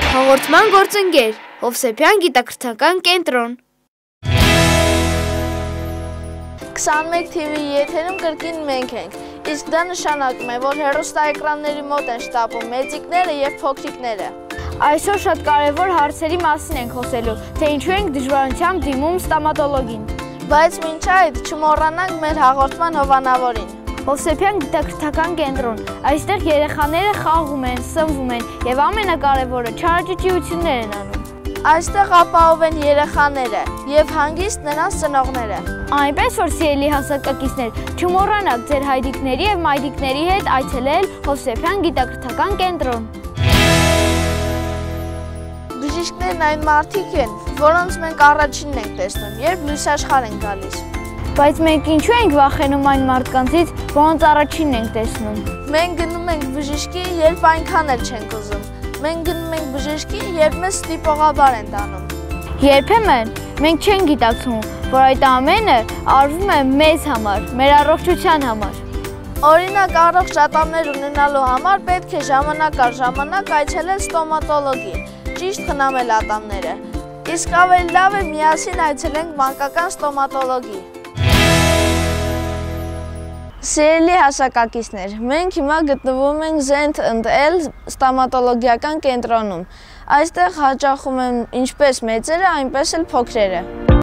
Հաղորդման գործընկեր Հովսեփյան գիտակրթական կենտրոն 21 TV-ի եթերում կրկին մենք ենք, իսկ դա նշանակում է, որ հեռուստաէկրանների մոտ են շտապում մեծիկները և փոքրիկները։ Այսօր շատ կարևոր հարցերի մասին ենք խոսելու, թե ինչու ենք դժվարությամբ դիմում ստոմատոլոգին։ Բայց մինչ այդ չմոռանանք մեր հաղորդման հովանավորին։ Հովսեփյան գիտակրթական կենտրոն, այստեղ երեխաները խաղում են, սնվում են և ամենակարևորը չարաճճիություններ են անում։ Այստեղ ապահով են երեխաները և հանգիստ նրանց ծնողները։ Այնպես որ սիրելի հասակակիցներ, չմոռանաք ձեր հայրիկների և մայրիկների հետ այցելել Հովսեփյան գիտակրթական կենտրոն։ Բժիշկներն այն մարդիկ են, որոնց մենք առաջինն ենք տեսնում, երբ լույսաշխար են գալիս։ Բայց մենք ինչու ենք վախենում այն մարդկանցից, որոնց առաջինն ենք տեսնում։ Մենք գնում ենք բժշկի, երբ այնքան էլ չենք ուզում։ Մենք գնում ենք բժշկի, երբ մեզ ստիպողաբար են տանում։ Երբեմն մենք չենք գիտակցում, որ այդ ամենը արվում է մեզ համար, մեր առողջության համար։ Օրինակ, առողջ ատամներ ունենալու համար պետք է ժամանակ առ ժամանակ այցելել ստոմատոլոգի, ճիշտ խնամել ատամները։ Իսկ ավելի լավ է միասին այցելենք մանկական ստոմատոլոգի։ Սիրելի հասակակիցներ, մենք հիմա գտնվում ենք Zent&L ստոմատոլոգիական կենտրոնում։ Այստեղ հաճախում են ինչպես մեծերը, այնպես էլ փոքրերը։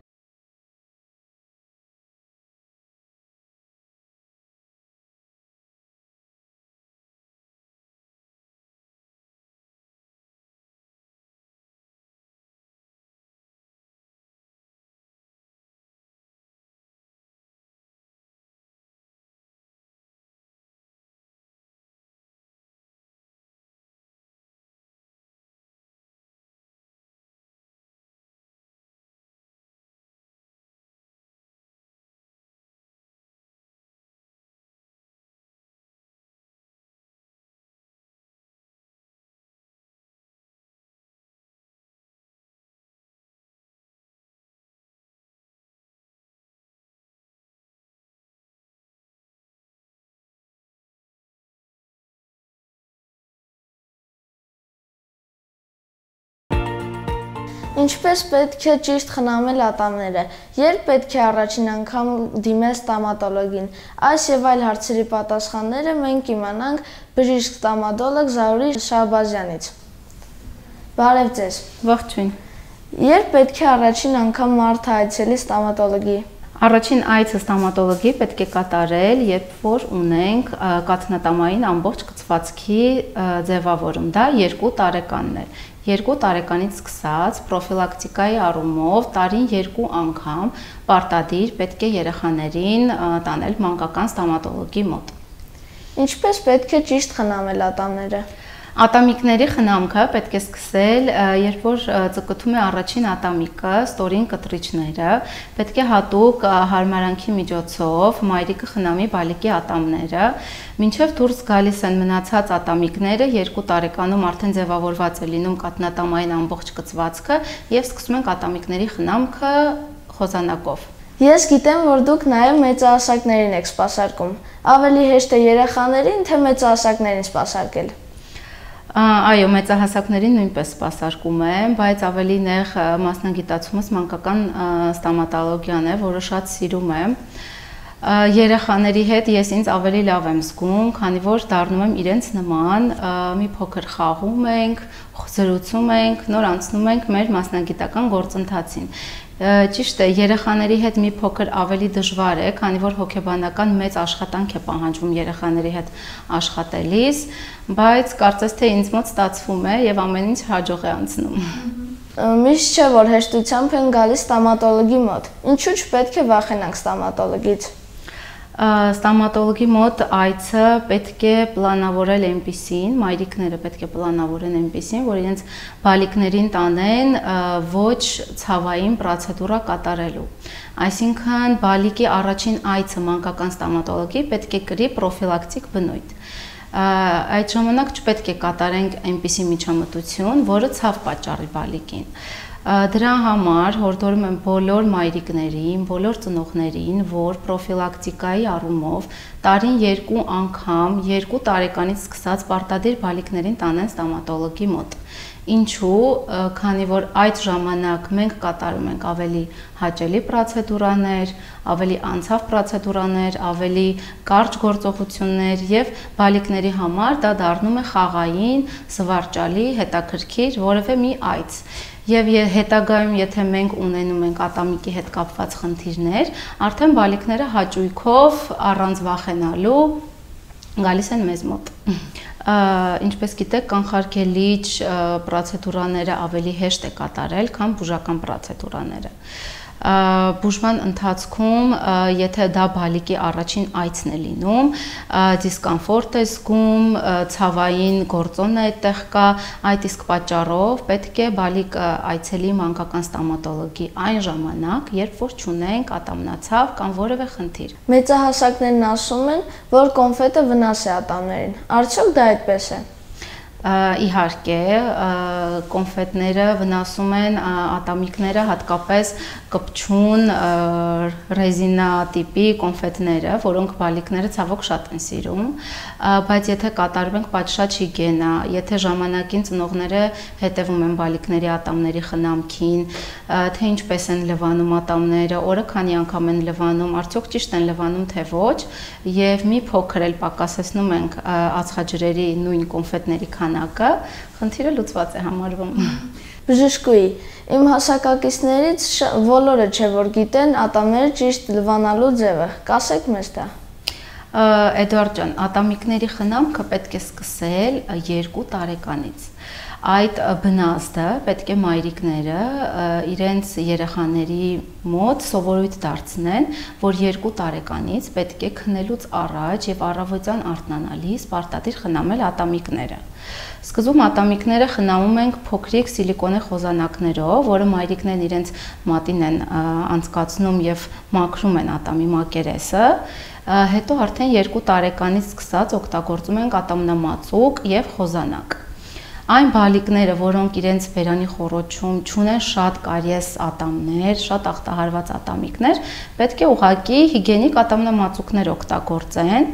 Ինչպես պետք է ճիշտ խնամել ատամները, երբ պետք է առաջին անգամ դիմել ստոմատոլոգին, այս և այլ հարցերի պատասխանները մենք կիմանանք բժիշկ ստոմատոլոգ Զարուհի Շահբազյանից։ Բարև ձեզ։ Ողջույն։ Երբ պետք է առաջին անգամ մարդը այցելի ստոմատոլոգի։ Առաջին այցը ստոմատոլոգի պետք է կատարել, երբ որ ունենք կաթնատամային ամբողջ կցվածքի ձևավորում, դա 2 տարեկանն է։ 2 տարեկանից սկսած պրոֆիլակտիկայի առումով տարին 2 անգամ պարտադիր պետք է երեխաներին տանել մանկական ստոմատոլոգի մոտ։ Ինչպես պետք է ճիշտ խնամել ատամները։ Ատամիկների խնամքը պետք է սկսել, երբ որ ծկտում է առաջին ատամիկը, ստորին կտրիչները, պետք է հատուկ հարմարանքի միջոցով մայրիկը խնամի բալիկի ատամները, մինչև դուրս գալիս են մնացած ատամիկները, 2 տարեկանում արդեն ձևավորված է լինում կաթնատամային ամբողջ կցվածքը եւ սկսում ենք ատամիկների խնամքը խոզանակով։ Ես գիտեմ, որ դուք նաև մեծահասակներին եք սպասարկում։ Ավելի հեշտ է երեխաներին, թե մեծահասակներին սպասարկել։ Այո, մեծահասակներին նույնպես սպասարկում եմ, բայց ավելի նեղ մասնագիտացումս մանկական ստոմատոլոգիան է, որը շատ սիրում եմ։ Երեխաների հետ ես ինձ ավելի լավ եմ զգում, քանի որ դառնում եմ իրենց նման, մի փոքր խաղում ենք, զրուցում ենք, նոր անցնում ենք մեր մասնագիտական գործընթացին։ Ճիշտ է, երեխաների հետ մի փոքր ավելի դժվար է, քանի որ հոգեբանական մեծ աշխատանք է պահանջվում երեխաների հետ աշխատելիս, բայց կարծես թե ինձ մոտ ստացվում է եւ ամեն ինչ հաջող է անցնում։ Միշտ չէ, որ հեշտությամբ են գալիս ստոմատոլոգի մոտ։ Ինչու՞ չպետք է վախենանք ստոմատոլոգից։ Ստոմատոլոգի մոտ այցը պետք է պլանավորել այնպիսին, մայրիկները պետք է պլանավորեն այնպիսին, որ իրենց բալիկներին տանեն ոչ ցավային պրոցեդուրա կատարելու։ Այսինքն բալիկի առաջին այցը մանկական ստոմատոլոգի պետք է կրի պրոֆիլակտիկ բնույթ։ Այդ ժամանակ չպետք է կատարենք այնպիսի միջամտություն, որը ցավ պատճառի բալիկին։ Դրա համար հորդորում եմ բոլոր մայրիկներին, բոլոր ծնողներին, որ պրոֆիլակտիկայի առումով տարին 2 անգամ 2 տարեկանից սկսած պարտադիր բալիկներին տանեն ստոմատոլոգի մոտ։ Ինչու, քանի որ այդ ժամանակ մենք կատարում ենք ավելի հաճելի պրոցեդուրաներ, ավելի անցավ պրոցեդուրաներ, ավելի կարճ գործողություններ եւ բալիկների համար դա դառնում է խաղային, զվարճալի, հետաքրքիր որևէ մի այց։ Եվ հետագայում, եթե մենք ունենում ենք ատամիկի հետ կապված խնդիրներ, արդեն բալիկները հաճույքով առանց վախենալու գալիս են մեզ մոտ։ Ինչպես գիտեք, կանխարգելիչ պրոցեդուրաները ավելի հեշտ է կատարել, քան բուժական պրոցեդուրաները։ Բուժման ընթացքում, եթե դա բալիկի առաջին այցն է լինում, դիսկոմֆորտ է զգում, ցավային գործոն է այդտեղ կա, այդ իսկ պատճառով պետք է բալիկ այցելի մանկական ստոմատոլոգի այն ժամանակ, երբ որ չունենք ատամնացավ կամ որևէ խնդիր։ Մեծահասակներն ասում են, որ կոնֆետը վնաս է ատամներին։ Արդյոք դա այդպես է։ Իհարկե, կոնֆետները վնասում են ատամիկները, հատկապես կպչուն ռեզինա տիպի կոնֆետները, որոնք բալիկները ցավոք շատ են սիրում, բայց եթե կատարում ենք պատշաճ հիգիենա, եթե ժամանակին ծնողները հետևում են բալիկների ատամների խնամքին, թե ինչպես են լվանում ատամները, օրը քանի անգամ են լվանում, արդյոք ճիշտ են լվանում, թե ոչ, եւ մի փոքր էլ պակասեցնում ենք ածխաջրերի նույն կոնֆետների քանակը, խնդիրը լուծված է համարվում։ Բժշկուհի, իմ հասակակիցներից բոլորը չէ որ գիտեն ատամները ճիշտ լվանալու ձևը, կասեք մեզ դա։ Էդուարդ ջան, ատամիկների խնամքը պետք է սկսել 2 տարեկանից։ Այդ բնազդը պետք է մայրիկները իրենց երեխաների մոտ սովորույթ դարձնեն, որ 2 տարեկանից պետք է քնելուց առաջ եւ առավոտյան արթնանալիս պարտադիր խնամել ատամիկները։ Սկզբում ատամիկները խնամում ենք փոքրիկ սիլիկոնե խոզանակներով, որը մայրիկներն իրենց մատին են անցկացնում եւ մաքրում են ատամի մակերեսը, հետո արդեն 2 տարեկանից սկսած օգտագործում ենք ատամնամածուկ եւ խոզանակ։ Այն բալիկները, որոնք իրենց բերանի խոռոչում չունեն շատ կարիես ատամներ, շատ ախտահարված ատամիկներ, պետք է ուղղակի հիգիենիկ ատամնամածուկներ օգտագործեն,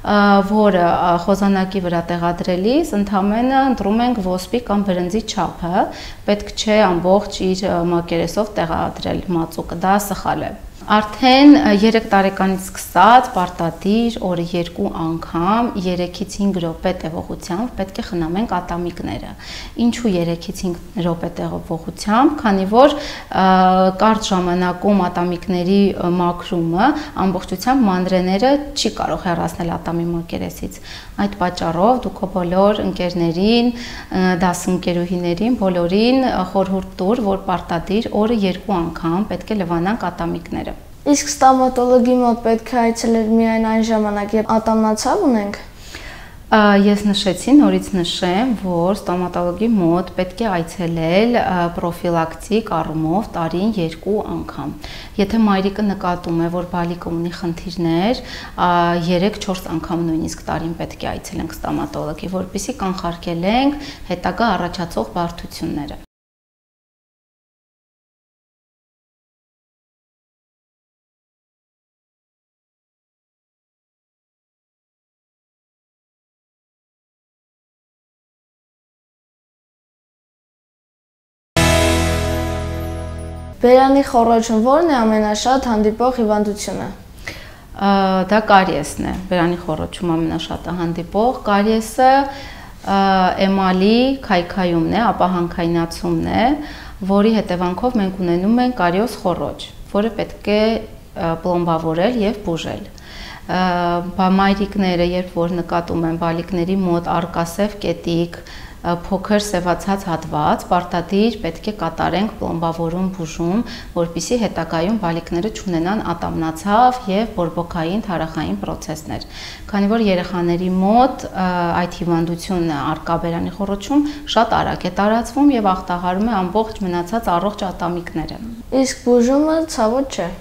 որը խոզանակի վրա տեղադրելիս ընդամենը ընտրում ենք ոսպի կամ բրնձի չափը, պետք չէ ամբողջ իր մակերեսով տեղադրել մածուկը, դա սխալ է։ Արդեն 3 տարեկանից սկսած պարտադիր օրը 2 անգամ 3-ից 5 րոպե տևողությամբ պետք է խնամենք ատամիկները։ Ինչու 3-ից 5 րոպե տևողությամբ, քանի որ կարճ ժամանակում ատամիկների մաքրումը ամբողջությամբ մանրեները չի կարող հեռացնել ատամի մակերեսից։ Այդ պատճառով դուք բոլոր ընկերներին, դասընկերուհիներին, բոլորին խորհուրդ տուր, որ պարտադիր օրը 2 անգամ պետք է լվանանք ատամիկները։ Իսկ ստոմատոլոգի մոտ պետք է այցելել միայն այն ժամանակ, երբ ատամնացավ ունենք։ Ես նշեցի, նորից նշեմ, որ ստոմատոլոգի մոտ պետք է այցելել պրոֆիլակտիկ առումով տարին 2 անգամ։ Եթե մայրիկը նկատում է, որ բալիկը ունի խնդիրներ, 3-4 անգամ նույնիսկ տարին պետք է այցելենք ստոմատոլոգի, որպեսզի կանխարգելենք հետագա առաջացող բարդությունները։ Բերանի խոռոչում ո՞րն է ամենաշատ հանդիպող հիվանդությունը։ Դա կարիեսն է, բերանի խոռոչում ամենաշատը հանդիպող կարիեսը էմալի քայքայումն է, ապահանքայնացումն է, որի հետևանքով մենք ունենում ենք կարիոս խոռոչ, որը պետք է պլոմբավորել եւ բուժել։ Մայրիկները, երբ որ նկատում են բալիկների մոտ արկասև կետիկ, փոքր սևացած հատված, պարտադիր պետք է կատարենք պլոմբավորում բուժում, որպեսզի հետագայում բալիկները չունենան ատամնացավ եւ բորբոքային թարախային պրոցեսներ։ Քանի որ երեխաների մոտ այդ հիվանդությունը արկա բերանի խոռոչում շատ արագ է տարածվում եւ ախտահարում է ամբողջ մնացած առողջ ատամիկները։ Իսկ բուժումը ցավոտ չէ։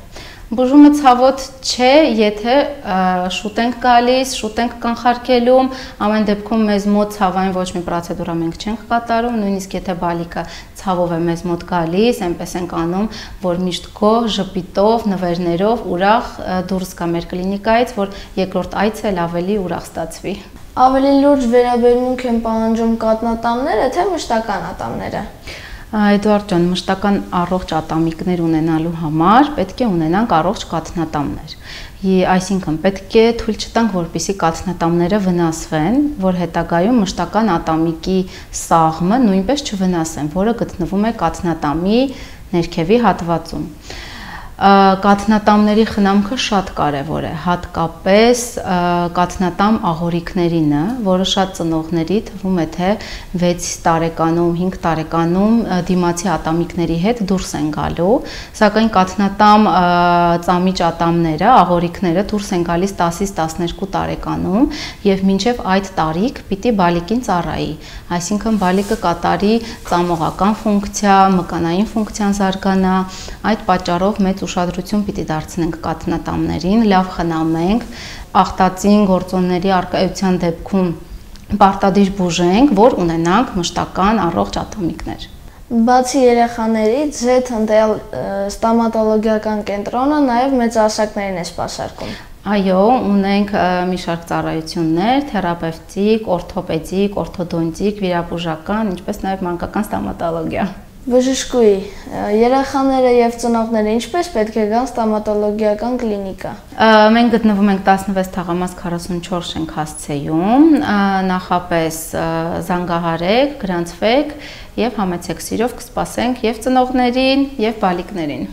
Բուժումը ցավոտ չէ, եթե շուտ ենք գալիս, շուտ ենք կանխարգելում, ամեն դեպքում մեզ մոտ ցավային ոչ մի պրոցեդուրա մենք չենք կատարում, նույնիսկ եթե բալիկը ցավով է մեզ մոտ գալիս, այնպես ենք անում, որ միշտ գոհ, ժպիտով, նվերներով, ուրախ դուրս գա մեր կլինիկայից, որ երկրորդ այցը էլ ավելի ուրախ ստացվի։ Ավելի լուրջ վերաբերմունք են պահանջում կաթնատամները, թե մշտական ատամները։ Էդուարդ ջան, մշտական առողջ ատամիկներ ունենալու համար պետք է ունենանք առողջ կաթնատամներ։ Այսինքն պետք է թույլ չտանք, որպեսզի կաթնատամները վնասվեն, որ հետագայում մշտական ատամիկի սաղմը նույնպես չվնասեն, որը գտնվում է կաթնատամի ներքևի հատվածում։ Կաթնատամների խնամքը շատ կարևոր է, հատկապես կաթնատամ աղորիկներինը, որը շատ ծնողների թվում է, թե 6 տարեկանում, 5 տարեկանում դիմացի ատամիկների հետ դուրս են գալու, սակայն կաթնատամ ծամիչ ատամները, աղորիկները դուրս են գալիս 10-ից 12 տարեկանում եւ մինչեւ այդ տարիք պիտի բալիկին ծառայի, այսինքն բալիկը կատարի ծամողական ֆունկցիա, մկանային ֆունկցիան զարգանա, այդ պատճառով մեծ ուշադրություն պիտի դարձնենք կաթնատամներին, լավ խնամենք, աղտածին գործոնների առկայության դեպքում պարտադիր բուժենք, որ ունենանք մշտական առողջ ատամիկներ։ Բացի երեխաներից, Z ընտրել ստոմատոլոգիական կենտրոնը նաև մեծահասակներին է սպասարկում։ Այո, ունենք մի շարք ծառայություններ, թերապևտիկ, օրթոպեդիկ, օրթոդոնտիկ, վիրաբուժական, ինչպես նաև մանկական ստոմատոլոգիա։ Բժշկուհի, երեխաները եւ ծնողները ինչպես պետք է գան ստոմատոլոգիական կլինիկա։ Մենք գտնվում ենք 16 թաղամաս 44 շենք հասցեում, նախապես զանգահարեք, գրանցվեք եւ համեցեք սիրով կսպասենք եւ ծնողներին եւ բալիկներին։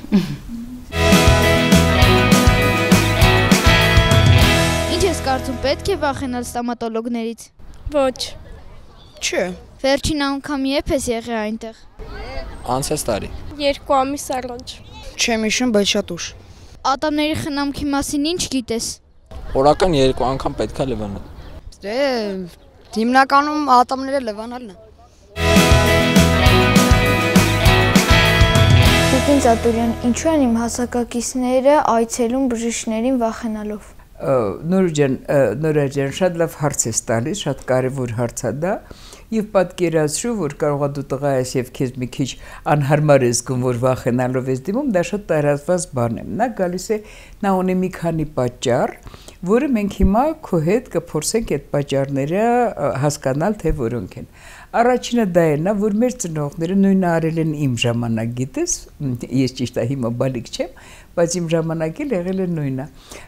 Ինչ ես կարծում, պետք է վախենալ ստոմատոլոգներից։ Ոչ։ Չէ։ Վերջին անգամ երբ ես եղել այնտեղ։ Անցած տարի։ 2 ամիս առաջ։ Չեմ հիշում, բայց շատ ուշ։ Ատամների խնամքի մասին ինչ գիտես։ Օրական 2 անգամ պետք է լվանալ։ Հիմնականում ատամները լվանալն է։ Տիկին Ծատուրյան, ինչու են իմ հասակակիցները այցելում բժիշկներին վախենալով։ Նորա ջան, շատ լավ հարց ես տալիս, շատ կարևոր հարց է դա, եւ պատկերացրու, որ կարող է դու տղա ես եւ քեզ մի քիչ անհարմար ես զգում, որ վախենալով ես դիմում, դա շատ տարածված բան է։ Նա գալիս է, նա ունի մի քանի պատճառ, որը մենք հիմա քո հետ կփորձենք այդ պատճառները հասկանալ, թե որոնք են։ Առաջինը դա է, նա որ մեր ծնողները նույնը արել են իմ ժամանակ, գիտես, ես ճիշտ է հիմա բալիկ չեմ, բայց իմ ժամանակել եղել է նույնը։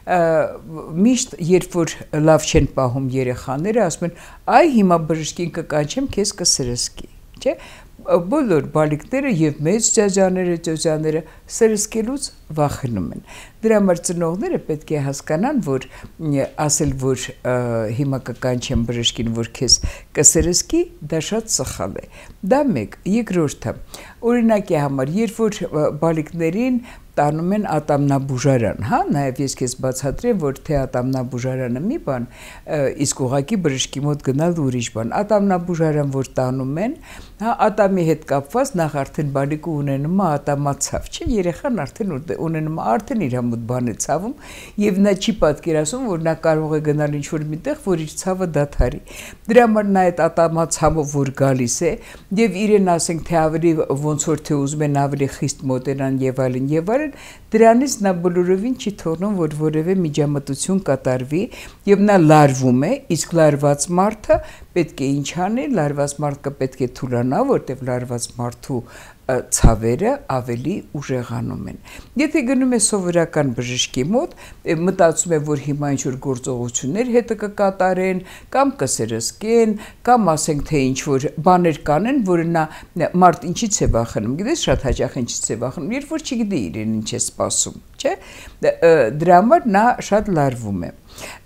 Միշտ երբ որ լավ չեն պահում երեխաները, ասում են, այ հիմա բժշկին կկանչեմ, քեզ կսրսկի, չէ՞։ Բոլոր բալիկները եւ մեծ ծեծաները սրսկելուց վախենում են։ Դրա համար ծնողները պետք է հասկանան, որ ասել, որ հիմա կկանչեմ բժշկին, որ քեզ կսրսկի, դա շատ սխալ է։ Դա մեկ, երկրորդը, օրինակի համար, երբ որ բալիկներին տանում են ատամնաբուժարան, հա, նաև ես քեզ բացատրեմ, որ թե ատամնաբուժարանը մի բան, իսկ ուղղակի բժշկի մոտ գնալ ուրիշ բան։ Ատամնաբուժարան որ տանում են, հա, ատամի հետ կապված նախ արդեն բալիկը ունենում է ատամացավ, չէ՞, երեխան արդեն ունենում է արդեն իր մոտ բան է ցավում, եւ նա չի պատկերացնում, որ նա կարող է գնալ ինչ-որ միտեղ, որ իր ցավը դադարի։ Դրա համար նա այդ ատամացավով որ գալիս է, եւ իրեն ասենք թե ավելի ոնց որ թե ուզում են ավելի խիստ մոտենան եւ այլն, դրանից նա բոլորովին չի թողնում, որ որևէ միջամտություն կատարվի եւ նա լարվում է, իսկ լարված մարդը պետք է ինչ անի, լարված մարդը պետք է թուլանա, որտեղ լարված մարդու ցավերը ավելի ուժեղանում են։ Եթե գնում է սովորական բժշկի մոտ, մտածում է, որ հիմա ինչ-որ գործողություններ հետը կկատարեն, կամ կսրսկեն, կամ ասենք թե ինչ-որ բաներ կանեն, որը նա մարդ ինչից է վախենում, գիտես շատ հաճախ ինչից է վախենում, երբ որ չգիտի իրեն ինչ է սպասում, չէ՞։ Դրա համար նա շատ լարվում է։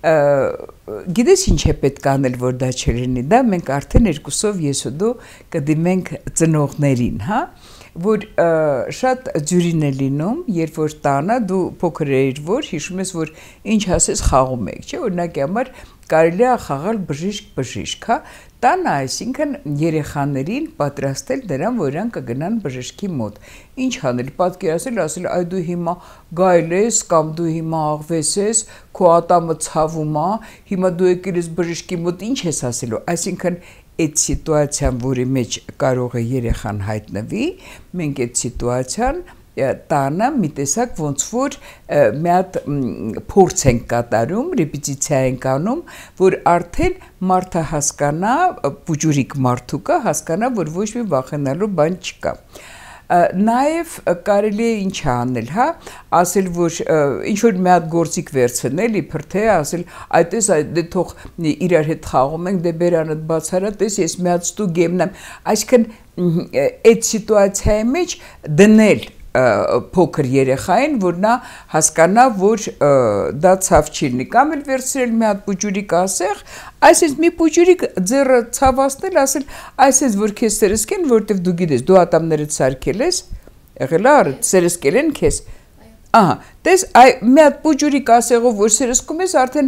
Գիտես ինչ է պետք անել, որ դա չլինի, դա մենք արդեն երկուսով ես ու դու կդիմենք ծնողներին, հա, որ շատ ջուրին է լինում, երբ որ տանը դու փոքր էիր, որ հիշում ես, որ ինչ ասես խաղում եք, չէ՞, օրինակի համար կարելի է խաղալ բժիշկ, հա, տանը, այսինքն երեխաներին պատրաստել նրան, որ իրանք կգնան բժշկի մոտ։ Ինչ անել, պատկերացնել, ասել, այ դու հիմա գայել ես կամ դու հիմա աղվես ես, քո ատամը ցավում է, հիմա դու եկել ես բժշկի մոտ, ինչ ես ասելու։ Այսինքն այդ սիտուացիան, որի մեջ կարող է երեխան հայտնվի, մենք այդ սիտուացիան տանը մի տեսակ ոնց որ մի հատ փորձ ենք կատարում, ռեպետիցիա ենք անում, որ արդեն մարդը հասկանա, բուժուրիկ մարդուկը հասկանա, որ ոչ մի վախենալու բան չկա։ Նաև կարելի է ինչ անել, հա, ասել, որ ինչ որ մի հատ գործիք վերցնել, իբր թե ասել, այդպես դե թող իրար հետ խաղում ենք, դե բերանդ բացարա, տես ես մի հատ ստուգ եմնեմ, այսինքն այդ սիտուացիայի մեջ դնել փոքր երեխային, որ նա հասկանա, որ դա ցավ չի լինի, կամ էլ վերցրել մի հատ բուջուրիկ ասեղ, այսպես մի բուջուրիկ ձեռը ցավացնել, ասել, այսպես որ քեզ սերսկեն, որտեվ դու գիտես, դու ատամներդ սարքել ես, եղել է, սերսկել են քեզ։ Ահա, տես մի հատ բուջուրիկ ասեղով, որ սերսկում ես, արդեն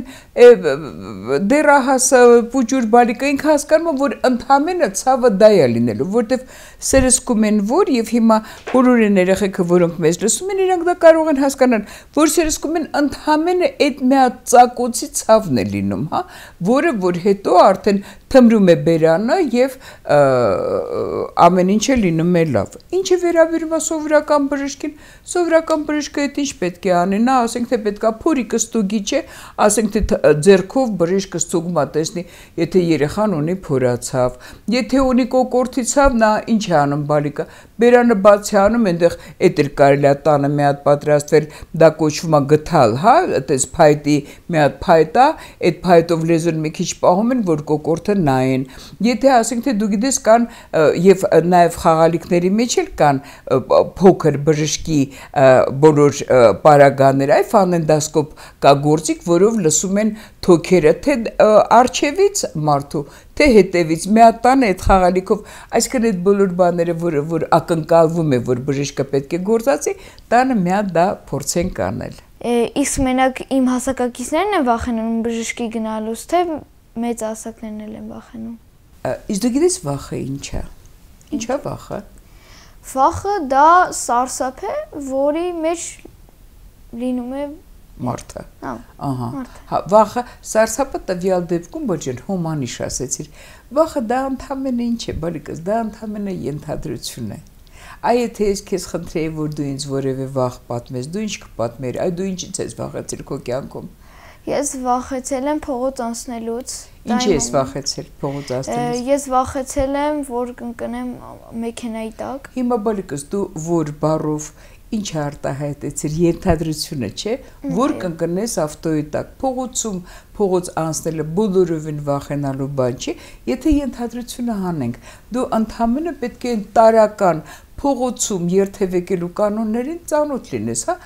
դեռահաս բուջուր բալիկը ինքը հասկանում, որ ընդհանրապես ցավը դա է լինելու, որտեվ սերսկում են որ եւ հիմա բոլոր երեխեքը, որոնք մեզ լսում են, իրանք դա կարող են հասկանալ, որ սերսկում են ընդհանրապես այդ մի հատ ծակոցի ցավն է լինում, հա, որը որ հետո արդեն թմրում է բերանը եւ ամեն ինչ է լինում է լավ։ Ինչը վերաբերում է սովորական բժշկին, սովորական բժշկը այդ ինչ պետք է անի, նա ասենք թե պետքա փորիկը ստուգի չէ, ասենք թե ձեռքով բժիշկը ստուգում է տեսնի, եթե երեխան ունի փորացավ, եթե ունի կոկորտի ցավ, նա ինչ է անում բալիկը, բերանը բաց է անում, այնտեղ էդ էլ կարելի է տանը մի հատ պատրաստվել, դա կոչվում է գթալ, հա, այդպես փայտի մի հատ փայտ է, այդ փայտով լեզուն մի քիչ պահում են, որ կոկորտը նայեն։ Եթե ասենք թե դու գիտես կան եւ նաեւ խաղալիքների մեջ էլ կան փոքր բժշկի բոլոր պարագաներ, այ ֆանենդասկոպ կա գործիք, որով լսում են թոքերը, թե արջևից մարդու, թե հետևից, մի հատ տանը այդ խաղալիքով, այսինքն այդ բոլոր բաները, որ ակնկալվում է, որ բժիշկը պետք է գործածի, տանը մի հատ դա փորձենք անել։ Իսկ մենակ իմ հասակակիցներն են վախենում բժշկի գնալուց, թե մեծ հասակներն էլ են վախենում։ Իսկ դու գիտես վախը ինչ է։ Ինչ է վախը։ Վախը դա սարսափ է, որի մեջ լինում է մարդը։ Ահա։ Հա, վախը սարսափը տվյալ դեպքում ոչ են հոմանիշ ասեցիր։ Վախը դա ընդհանրապես ինչ է, բալիկս, դա ընդհանրապես ենթադրություն է։ Այ եթե ես քեզ խնդրեի, որ դու ինձ որևէ վախ պատմես, դու ինչ կպատմեր, այ դու ինչից ես վախեցել քո կյանքում։ Ես վախեցել եմ փողոց անցնելուց։ Ինչ ես վախեցել փողոց անցնելուց։ Ես վախեցել եմ, որ կընկնեմ մեքենայի տակ։ Հիմա բալիկս դու որ բառով ինչ արտահայտեցիր, ենթադրությունը չէ, որ կընկնես ավտոյի տակ, փողոցում փողոց անցնելը բոլորովին վախենալու բան չի, եթե ենթադրությունը հանենք, դու ընդհանրապես պետք է տարական փողոցում երթևեկելու կանոններին ծանոթ լինես, հա,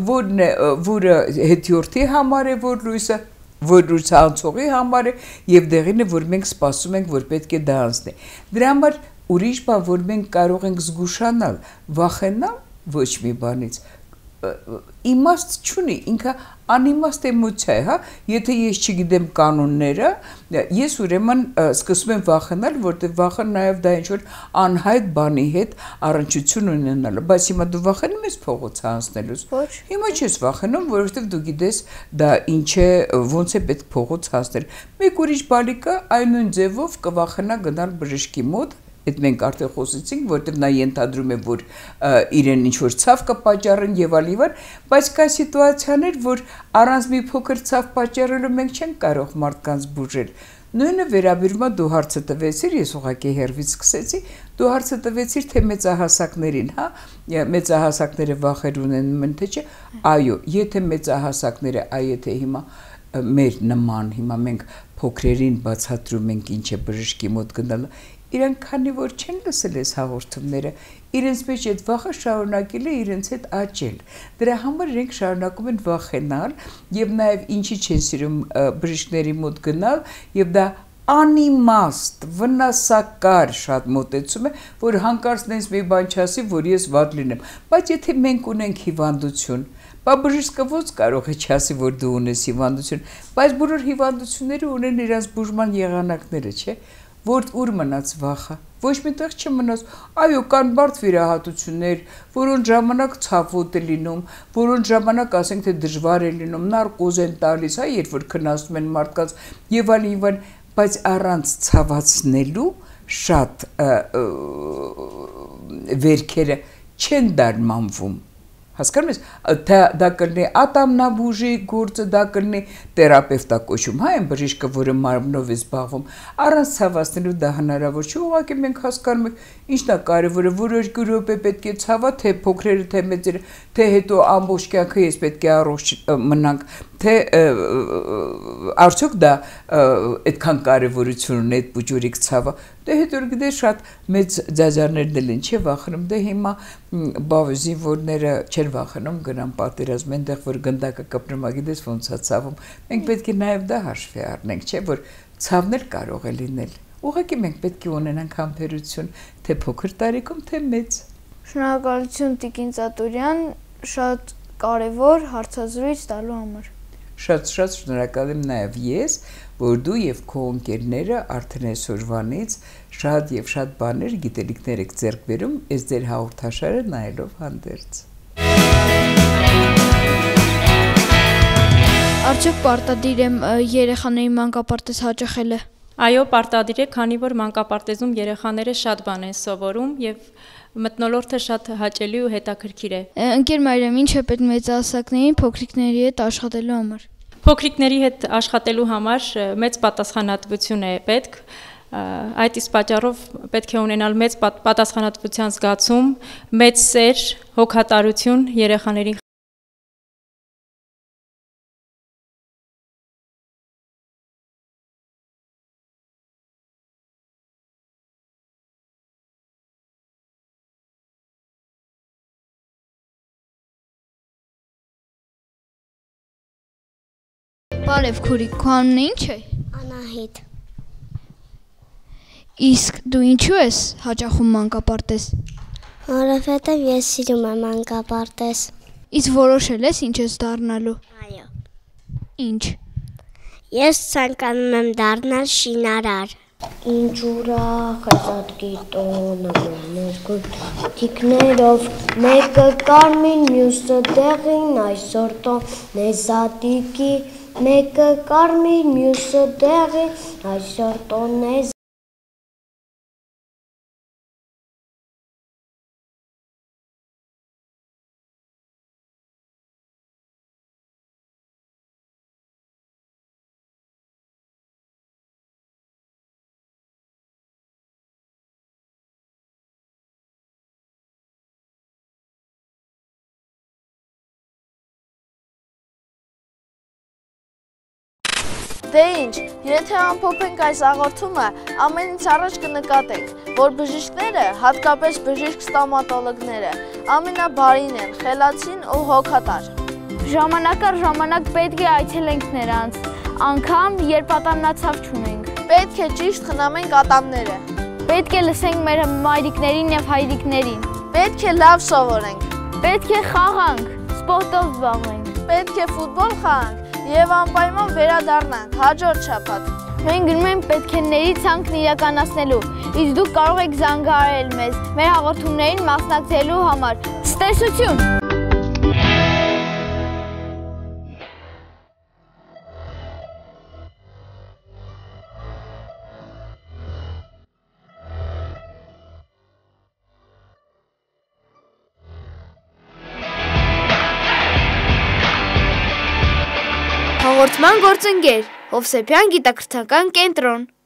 որը հետիորդի համար է, որ լույսը անցողի համար է եւ դեղին է, որ մենք սպասում ենք, որ պետք է դա անցնի։ Դրա համար ուրիշ բան, որ մենք կարող ենք զգուշանալ, վախենալ ոչ մի բանից իմաստ չունի, ինքը անիմաստ էմոցիա է, հա, եթե ես չգիտեմ կանոնները, ես ուրեմն սկսում եմ վախենալ, որտեղ վախը նաև դա ինչ-որ անհայտ բանի հետ առնչություն ունենալը, բայց հիմա դու վախենում ես փողոց անցնելուց։ Ոչ։ Հիմա չես վախենում, որովհետև դու գիտես դա ինչ է, ոնց է պետք փողոց անցնել։ Մեկ ուրիշ բալիկը այնույն ձևով կվախենա գնալ բժշկի մոտ, այդ մենք արդեն խոսեցինք, որտեղ նա ենթադրում է, որ իրեն ինչ-որ ցավ կպատճառեն եւ այլն, բայց կա սիտուացիաներ, որ առանց մի փոքր ցավ պատճառելու մենք չենք կարող մարդկանց բուժել։ Նույնը վերաբերում է դու հարցը տվեցիր, ես ուղղակի հերվից սկսեցի, դու հարցը տվեցիր թե մեծահասակներին, հա, մեծահասակները վախեր ունեն, թե չէ, այո, եթե մեծահասակները, եթե հիմա մեր նման, հիմա մենք փոքրերին բացատրում ենք ինչ է բժշկի մոտ գնալը, իրանք քանի որ չեն լսել այս հաղորդումները, իրենց մեջ այդ վախը շարունակել է իրենց հետ աճել։ Դրա համար իրենք շարունակում են վախենալ եւ նաեւ ինչի չեն սիրում բժիշկների մոտ գնալ եւ դա անիմաստ, վնասակար շատ մոտեցում է, որ հանկարծ նենց մի բան չասի, որ ես վատ լինեմ։ Բայց եթե մենք ունենք հիվանդություն, Բա բժիշկը ո՞նց կարող է չասի, որ դու ունես հիվանդություն, բայց բոլոր հիվանդությունները ունեն իրենց բուժման եղանակները, չէ՞, որ ուր մնաց վախը։ Ոչ միտեղ չմնաց, այո, կան բարդ վիրահատություններ, որոնց ժամանակ ցավոտ է լինում, որոնց ժամանակ ասենք թե դժվար է լինում, նարկոզ են տալիս, հա, երբ որ քննարկում են մարդկանց եւ այլն, բայց առանց ցավացնելու շատ վերքերը չեն դարմանվում։ Հասկանում ես, դա կլինի ատամնաբուժի գործը, դա կլինի թերապևտա կոչում, հա, այն բժիշկը, որը մարմնով է զբաղվում, առանց ցավացնելու դա հնարավոր չէ, ուղղակի մենք հասկանում ենք, ինչն է կարևորը, որոշ րոպե պետք է ցավա, թե փոքրերը, թե մեծերը, թե հետո ամբողջ կյանքը ես պետք է առողջ մնանք, թե արդյոք դա այդքան կարևորություն ունի այդ բուժուրիկ ցավը, դե հետո գիտես շատ մեծ ձազարներն են, չէ՞ վախենում, դե հիմա զինվորները չեն վախենում գնան պատերազմ, այնտեղ որ գնդակը կպրում է, գիտես ոնց է ցավում, մենք պետք է նաև դա հաշվի առնենք, չէ՞ որ ցավն էլ կարող է լինել, ուղղակի մենք պետք է ունենանք համբերություն, թե փոքր տարիքում, թե մեծ։ Շնորհակալություն Տիկին Ծատուրյան, շատ կարևոր հարցազրույց տալու համար։ Շատ շնորհակալ եմ նաև ես, որ դու եւ քո ընկերները արդեն այսօրվանից շատ եւ շատ բաներ, գիտելիքներ եք ձեռք բերում այս ձեր հաղորդաշարը նայելով հանդերձ։ Արդյոք պարտադիր եմ երեխաների մանկապարտեզ հաճախելը։ Այո, պարտադիր է, քանի որ մանկապարտեզում երեխաները շատ բան են սովորում եւ մթնոլորտը շատ հաճելի ու հետաքրքիր է։ Ընկեր Մարիամ, ինչ է պետք մեծահասակներին փոքրիկների հետ աշխատելու համար։ Փոքրիկների հետ աշխատելու համար մեծ պատասխանատվություն է պետք։ Այդ իսկ պատճառով պետք է ունենալ մեծ պատասխանատվության զգացում, մեծ սեր, հոգատարություն երեխաներին։ Բարև քուրիկ, քո անունը ինչ է։ Անահիտ։ Իսկ դու ինչու ես հաճախում մանկապարտեզ։ Որովհետև ես սիրում եմ մանկապարտեզ։ Իսկ որոշել ես ինչ ես դառնալու։ Այո։ Ինչ։ Ես ցանկանում եմ դառնալ շինարար։ Ինչ ուրախ ես այդ գիտոնը ներկու տիկներով, մեկը կարմիր, մյուսը դեղին, այսօր տոն նեզատիկի, մեկը կարմիր, մյուսը դեղին, այսօր տոն նեզ Դե ինչ, եթե ամփոփենք այս հաղորդումը, ամենից առաջ կնկատենք, որ բժիշկները, հատկապես բժիշկ-ստոմատոլոգները, ամենաբարին են, խելացին ու հոգատար։ Ժամանակ առ ժամանակ պետք է այցելենք նրանց, անգամ երբ ատամնացավ չունենք։ Պետք է ճիշտ խնամենք ատամները։ Պետք է լսենք մեր մայրիկներին եւ հայրիկներին։ Պետք է լավ սովորենք։ Պետք է խաղանք, սպորտով զբաղվենք։ Պետք է ֆուտբոլ խաղանք եւ անպայման վերադառնանք հաջորդ շաբաթ։ Մենք գնում ենք պետքենների ցանկն իրականացնելու, իսկ դուք կարող եք զանգահարել մեզ մեր հաղորդումներին մասնակցելու համար։ Ցտեսություն։ Հաղորդման գործընկեր Հովսեփյան գիտակրթական կենտրոն